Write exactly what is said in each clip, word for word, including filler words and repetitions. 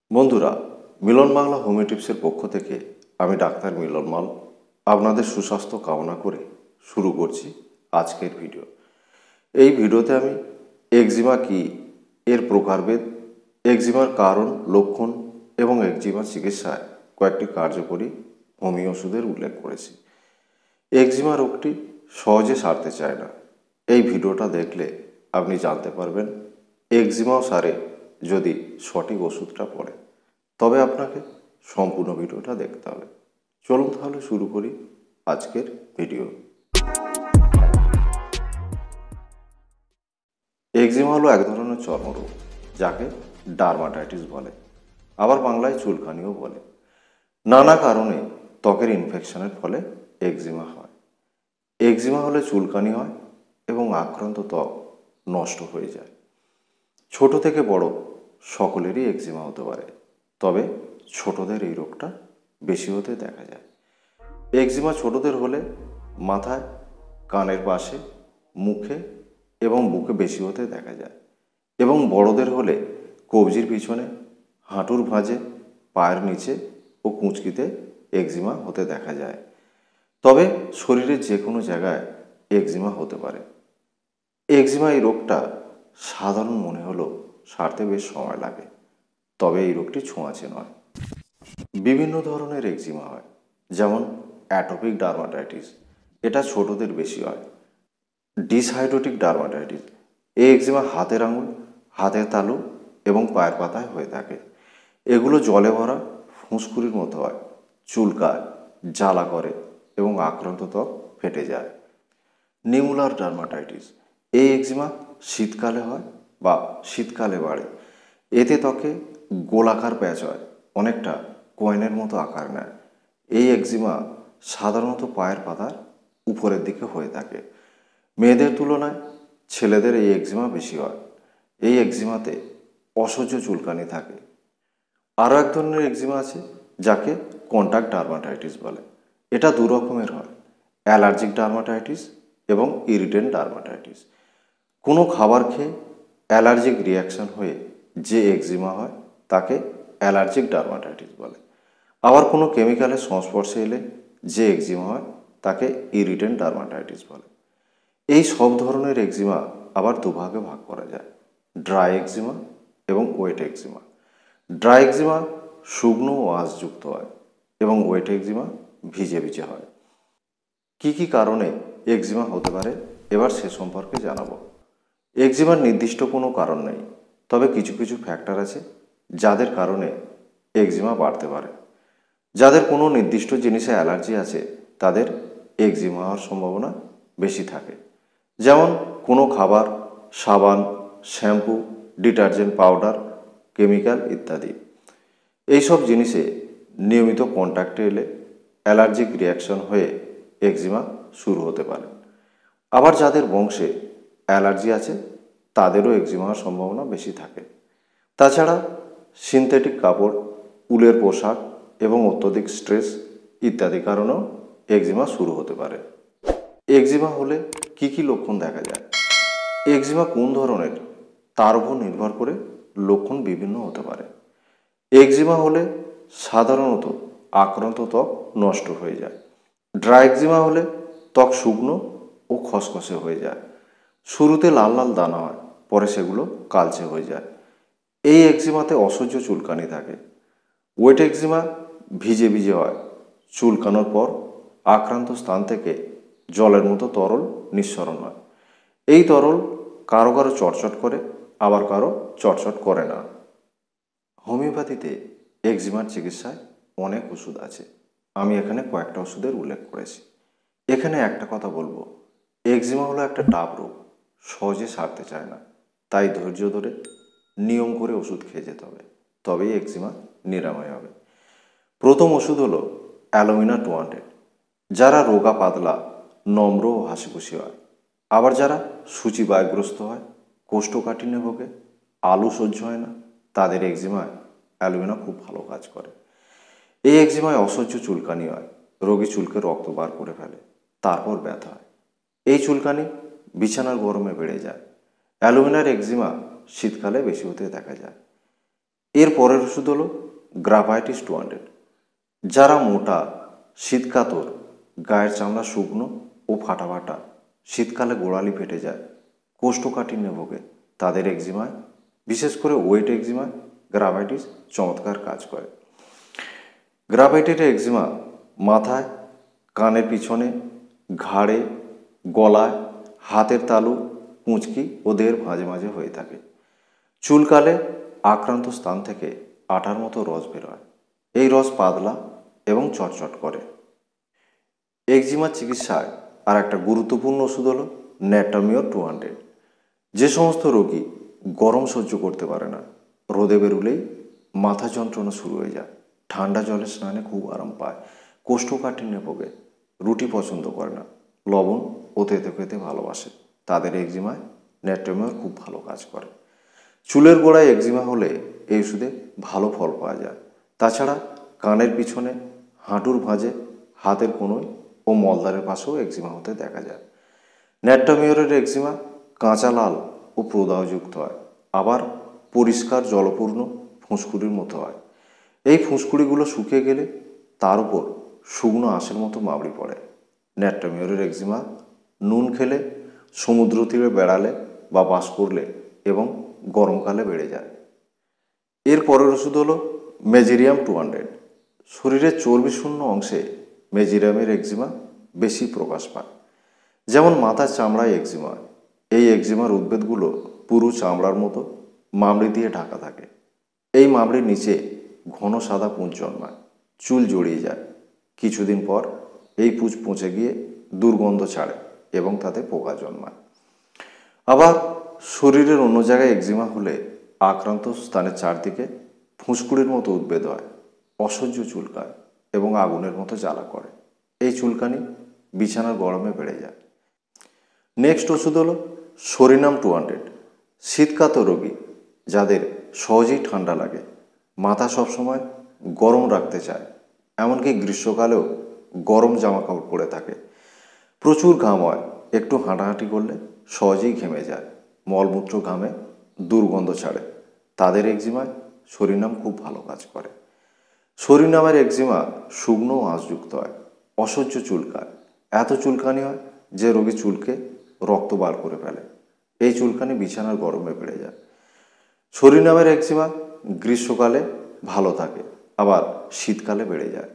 বন্ধুরা, মিলন বাংলা হোমিও টিপসের পক্ষ থেকে আমি ডাক্তার মিলন মাল আপনাদের সুস্বাস্থ্য কামনা করে শুরু করছি আজকের ভিডিও। এই ভিডিওতে আমি একজিমা কি, এর প্রকারভেদ, একজিমার কারণ, লক্ষণ এবং একজিমার চিকিৎসায় কয়েকটি কার্যকরী হোমিও ওষুধের উল্লেখ করেছি। একজিমা রোগটি সহজে সারতে চায় না। এই ভিডিওটা দেখলে আপনি জানতে পারবেন একজিমাও সারে যদি সঠিক ওষুধটা পড়ে। তবে আপনাকে সম্পূর্ণ ভিডিওটা দেখতে হবে। চলুন তাহলে শুরু করি আজকের ভিডিও। একজিমা হলো এক ধরনের চর্মরোগ যাকে ডার্মাটাইটিস বলে, আবার বাংলায় চুলকানিও বলে। নানা কারণে ত্বকের ইনফেকশনের ফলে একজিমা হয়। একজিমা হলে চুলকানি হয় এবং আক্রান্ত ত্বক নষ্ট হয়ে যায়। ছোট থেকে বড় সকলেরই একজিমা হতে পারে, তবে ছোটদের এই রোগটা বেশি হতে দেখা যায়। একজিমা ছোটদের হলে মাথায়, কানের পাশে, মুখে এবং বুকে বেশি হতে দেখা যায়, এবং বড়দের হলে কবজির পিছনে, হাঁটুর ভাঁজে, পায়ের নিচে ও কুঁচকিতে একজিমা হতে দেখা যায়। তবে শরীরের যে কোনো জায়গায় একজিমা হতে পারে। একজিমা এই রোগটা সাধারণ মনে হলেও সারতে বেশ সময় লাগে, তবে এই রোগটি ছোঁয়াচে নয়। বিভিন্ন ধরনের একজিমা হয়, যেমন অ্যাটোপিক ডার্মাটাইটিস, এটা ছোটদের বেশি হয়। ডিসহাইড্রোটিক ডার্মাটাইটিস, এই একজিমা হাতের আঙুল, হাতের তালু এবং পায়ের পাতায় হয়ে থাকে। এগুলো জলে ভরা ফুঁসকুড়ির মতো হয়, চুলকায়, জ্বালা করে এবং আক্রান্ত ত্বক ফেটে যায়। নিউলার ডার্মাটাইটিস, এই একজিমা শীতকালে হয় বা শীতকালে বাড়ে। এতে ত্বকে গোলাকার প্যাচ হয়, অনেকটা কয়েনের মতো আকার নেয়। এই একজিমা সাধারণত পায়ের পাতার উপরের দিকে হয়ে থাকে। মেয়েদের তুলনায় ছেলেদের এই একজিমা বেশি হয়। এই একজিমাতে অসহ্য চুলকানি থাকে। আরও এক ধরনের একজিমা আছে যাকে কন্টাক্ট ডার্মাটাইটিস বলে। এটা দু রকমের হয়, অ্যালার্জিক ডার্মাটাইটিস এবং ইরিটেন্ট ডার্মাটাইটিস। কোনো খাবার খেয়ে অ্যালার্জিক রিয়াকশন হয়ে যে একজিমা হয় তাকে অ্যালার্জিক ডার্মাটাইটিস বলে। আবার কোনো কেমিক্যালের সংস্পর্শে এলে যে একজিমা হয় তাকে ইরিটেন্ট ডার্মাটাইটিস বলে। এই সব ধরনের একজিমা আবার দুভাগে ভাগ করা যায়, ড্রাই একজিমা এবং ওয়েট একজিমা। ড্রাই একজিমা শুকনো ও আঁশযুক্ত হয় এবং ওয়েট একজিমা ভিজে ভিজে হয়। কি কি কারণে একজিমা হতে পারে এবার সে সম্পর্কে জানাবো। একজিমার নির্দিষ্ট কোনো কারণ নেই, তবে কিছু কিছু ফ্যাক্টর আছে যাদের কারণে একজিমা বাড়তে পারে। যাদের কোনো নির্দিষ্ট জিনিসে অ্যালার্জি আছে তাদের একজিমা হওয়ার সম্ভাবনা বেশি থাকে, যেমন কোনো খাবার, সাবান, শ্যাম্পু, ডিটারজেন্ট পাউডার, কেমিক্যাল ইত্যাদি। এইসব জিনিসে নিয়মিত কন্ট্যাক্টে এলে অ্যালার্জিক রিয়াকশন হয়ে একজিমা শুরু হতে পারে। আবার যাদের বংশে অ্যালার্জি আছে তাদেরও একজিমা হওয়ার সম্ভাবনা বেশি থাকে। তাছাড়া সিনথেটিক কাপড়, উলের পোশাক এবং অত্যধিক স্ট্রেস ইত্যাদি কারণেও একজিমা শুরু হতে পারে। একজিমা হলে কি কি লক্ষণ দেখা যায়? একজিমা কোন ধরনের তার উপর নির্ভর করে লক্ষণ বিভিন্ন হতে পারে। একজিমা হলে সাধারণত আক্রান্ত ত্বক নষ্ট হয়ে যায়। ড্রাই একজিমা হলে ত্বক শুকনো ও খসখসে হয়ে যায়। শুরুতে লাল লাল দানা হয়, পরে সেগুলো কালচে হয়ে যায়। এই একজিমাতে অসহ্য চুলকানি থাকে। ওয়েট একজিমা ভিজে ভিজে হয়, চুলকানোর পর আক্রান্ত স্থান থেকে জলের মতো তরল নিঃসরণ হয়। এই তরল কারো কারো চটচট করে, আবার কারো চটচট করে না। হোমিওপ্যাথিতে একজিমার চিকিৎসায় অনেক ওষুধ আছে, আমি এখানে কয়েকটা ওষুধের উল্লেখ করেছি। এখানে একটা কথা বলবো, একজিমা হলো একটা টাপ রোগ, সহজে সারতে চায় না। তাই ধৈর্য ধরে নিয়ম করে ওষুধ খেয়ে যেতে হবে, তবেই একজিমা নিরাময় হবে। প্রথম ওষুধ হলো অ্যালোমিনা টু হান্ড্রেড। যারা রোগা পাতলা, নম্র ও হাসিখুশি হয়, আবার যারা সূচিবায়গ্রস্ত হয়, কোষ্ঠকাঠিন্যে ভোগে, আলু সহ্য হয় না, তাদের একজিমায় অ্যালোমিনা খুব ভালো কাজ করে। এই একজিমায় অসহ্য চুলকানি হয়, রোগী চুলকে রক্ত বার করে ফেলে, তারপর ব্যথা হয়। এই চুলকানি বিছানার গরমে বেড়ে যায়। অ্যালোমিনার একজিমা শীতকালে বেশি হতে দেখা যায়। এর পরের ওষুধ হলো গ্রাভাইটিস টু হান্ড্রেড। যারা মোটা, শীতকাতর, গায়ের চামড়া শুকনো ও ফাটা ফাটা, শীতকালে গোড়ালি ফেটে যায়, কোষ্ঠকাঠিন্যে ভোগে, তাদের একজিমায়, বিশেষ করে ওয়েট একজিমায় গ্রাভাইটিস চমৎকার কাজ করে। গ্রাভাইটিস একজিমা মাথায়, কানের পিছনে, ঘাড়ে, গলায়, হাতের তালু, কুঁচকি ও দেহের মাঝে মাঝে হয়ে থাকে। চুলকালে আক্রান্ত স্থান থেকে আটার মতো রস বের হয়। এই রস পাতলা এবং চটচট করে। একজিমার চিকিৎসায় আর একটা গুরুত্বপূর্ণ ওষুধ হলো ন্যাটামিওর টু হান্ড্রেড। যে সমস্ত রোগী গরম সহ্য করতে পারে না, রোদে বেরুলেই মাথা যন্ত্রণা শুরু হয়ে যায়, ঠান্ডা জলে স্নানে খুব আরাম পায়, কোষ্ঠকাঠিন্যে ভোগে, রুটি পছন্দ করে না, লবণ ও তেতো খেতে ভালোবাসে, তাদের একজিমায় ন্যাটামিওর খুব ভালো কাজ করে। চুলের গোড়ায় একজিমা হলে এই ওষুধে ভালো ফল পাওয়া যায়। তাছাড়া কানের পিছনে, হাঁটুর ভাঁজে, হাতের কোনোয় ও মলদ্বারের পাশেও একজিমা হতে দেখা যায়। ন্যাটামিওরের একজিমা কাঁচা লাল ও প্রদাহযুক্ত হয়, আবার পরিষ্কার জলপূর্ণ ফুঁসকুড়ির মতো হয়। এই ফুঁসকুড়িগুলো শুকিয়ে গেলে তার উপর শুকনো আঁশের মতো মাবড়ি পড়ে। ন্যাটামিওরের একজিমা নুন খেলে, সমুদ্র তীরে বেড়ালে বা বাস করলে এবং গরমকালে বেড়ে যায়। এর পরের ওষুধ হলো মেজেরিয়াম টু হান্ড্রেড। শরীরের চর্বিশূন্য অংশে মেজেরিয়ামের একজিমা বেশি প্রকাশ পায়। যেমন মাথার চামড়ায় একজিমা, এই একজিমার উদ্ভিদগুলো পুরু চামড়ার মতো মামড়ি দিয়ে ঢাকা থাকে। এই মামড়ির নিচে ঘন সাদা পুঁজ জন্মায়, চুল জড়িয়ে যায়। কিছুদিন পর এই পুঁজ পচে গিয়ে দুর্গন্ধ ছাড়ে এবং তাতে পোকা জন্মায়। আবার শরীরের অন্য জায়গায় একজিমা হলে আক্রান্ত স্থানের চারদিকে ফুঁসকুড়ির মতো উদ্ভিদ হয়, অসহ্য চুলকায় এবং আগুনের মতো জ্বালা করে। এই চুলকানি বিছানার গরমে বেড়ে যায়। নেক্সট ওষুধ হলো সরিনাম টু হান্ড্রেড। শীতকাতর রোগী যাদের সহজেই ঠান্ডা লাগে, মাথা সবসময় গরম রাখতে চায়, এমনকি গ্রীষ্মকালেও গরম জামা কাপড় পরে থাকে, প্রচুর ঘাম হয়, একটু হাঁটাহাঁটি করলে সহজেই ঘেমে যায়, মলমূত্র ঘামে, দুর্গন্ধ ছাড়ে, তাদের একজিমায় সরিনাম খুব ভালো কাজ করে। সরিনামের একজিমা শুকনো ও আঁশযুক্ত হয়, অসহ্য চুলকায়, এত চুলকানি হয় যে রোগী চুলকে রক্ত বার করে ফেলে। এই চুলকানি বিছানার গরমে বেড়ে যায়। সরিনামের একজিমা গ্রীষ্মকালে ভালো থাকে, আবার শীতকালে বেড়ে যায়।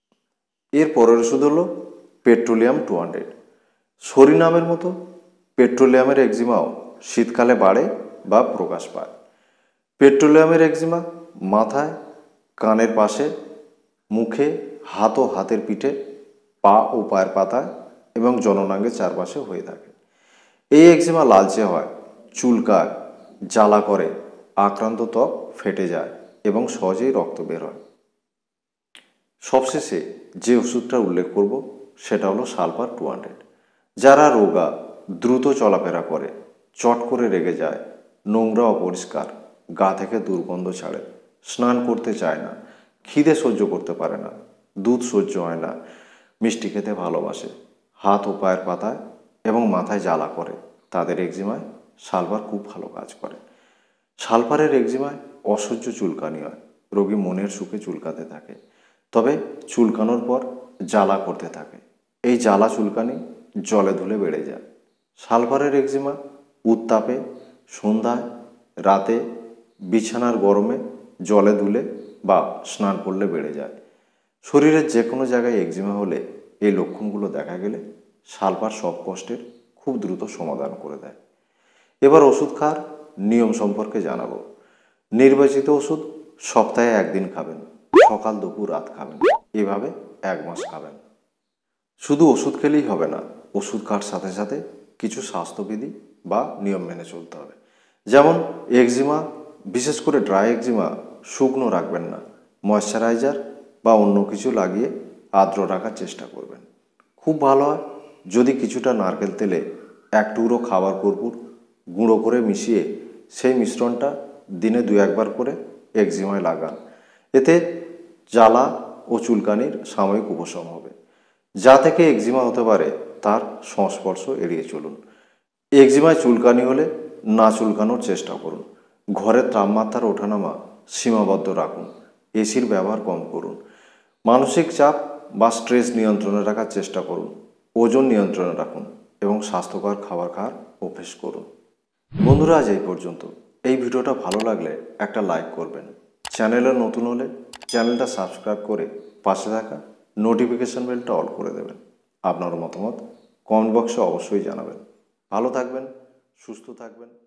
এর পরের ওষুধ হলো পেট্রোলিয়াম টু হান্ড্রেড। সরিনামের মতো পেট্রোলিয়ামের একজিমাও শীতকালে বাড়ে বা প্রকাশ পায়। পেট্রোলিয়ামের একজিমা মাথায়, কানের পাশে, মুখে, হাত ও হাতের পিঠে, পা ও পায়ের পাতায় এবং জননাঙ্গের চারপাশে হয়ে থাকে। এই একজিমা লালচে হয়, চুলকায়, জ্বালা করে, আক্রান্ত ত্বক ফেটে যায় এবং সহজেই রক্ত বের হয়। সবশেষে যে ওষুধটা উল্লেখ করব সেটা হলো সালফার টু হান্ড্রেড। যারা রোগা, দ্রুত চলাফেরা করে, চট করে রেগে যায়, নোংরা অপরিষ্কার, গা থেকে দুর্গন্ধ ছাড়ে, স্নান করতে চায় না, খিদে সহ্য করতে পারে না, দুধ সহ্য হয় না, মিষ্টি খেতে ভালোবাসে, হাত ও পায়ের পাতায় এবং মাথায় জ্বালা করে, তাদের একজিমায় সালফার খুব ভালো কাজ করে। সালফারের একজিমায় অসহ্য চুলকানি হয়, রোগী মনের সুখে চুলকাতে থাকে, তবে চুলকানোর পর জ্বালা করতে থাকে। এই জ্বালা চুলকানি জলে ধুলে বেড়ে যায়। সালফারের একজিমা উত্তাপে, সন্ধ্যায়, রাতে, বিছানার গরমে, জলে ধুলে বা স্নান করলে বেড়ে যায়। শরীরের যে কোনো জায়গায় একজিমা হলে এই লক্ষণগুলো দেখা গেলে সালফার সব কষ্টের খুব দ্রুত সমাধান করে দেয়। এবার ওষুধ খাওয়ার নিয়ম সম্পর্কে জানাবো। নির্বাচিত ওষুধ সপ্তাহে একদিন খাবেন, সকাল দুপুর রাত খাবেন, এভাবে এক মাস খাবেন। শুধু ওষুধ খেলেই হবে না, ওষুধ খাওয়ার সাথে সাথে কিছু স্বাস্থ্যবিধি বা নিয়ম মেনে চলতে হবে। যেমন একজিমা, বিশেষ করে ড্রাই একজিমা শুকনো রাখবেন না, ময়শ্চারাইজার বা অন্য কিছু লাগিয়ে আর্দ্র রাখার চেষ্টা করবেন। খুব ভালো হয় যদি কিছুটা নারকেল তেলে এক টুকরো খাবার কর্পূর গুঁড়ো করে মিশিয়ে সেই মিশ্রণটা দিনে দু একবার করে একজিমায় লাগান। এতে জ্বালা ও চুলকানির সাময়িক উপশম হবে। যা থেকে একজিমা হতে পারে তার সংস্পর্শ এড়িয়ে চলুন। একজিমায় চুলকানি হলে না চুলকানোর চেষ্টা করুন। ঘরের তাপমাত্রার ওঠানামা সীমাবদ্ধ রাখুন। এসির ব্যবহার কম করুন। মানসিক চাপ বা স্ট্রেস নিয়ন্ত্রণে রাখার চেষ্টা করুন। ওজন নিয়ন্ত্রণে রাখুন এবং স্বাস্থ্যকর খাবার খাওয়ার অভ্যেস করুন। বন্ধুরা, আজ এই পর্যন্ত। এই ভিডিওটা ভালো লাগলে একটা লাইক করবেন। চ্যানেলে নতুন হলে চ্যানেলটা সাবস্ক্রাইব করে পাশে থাকা নোটিফিকেশন বেলটা অল করে দেবেন। আপনার মতামত কমেন্ট বক্সে অবশ্যই জানাবেন। ভালো থাকবেন, সুস্থ থাকবেন।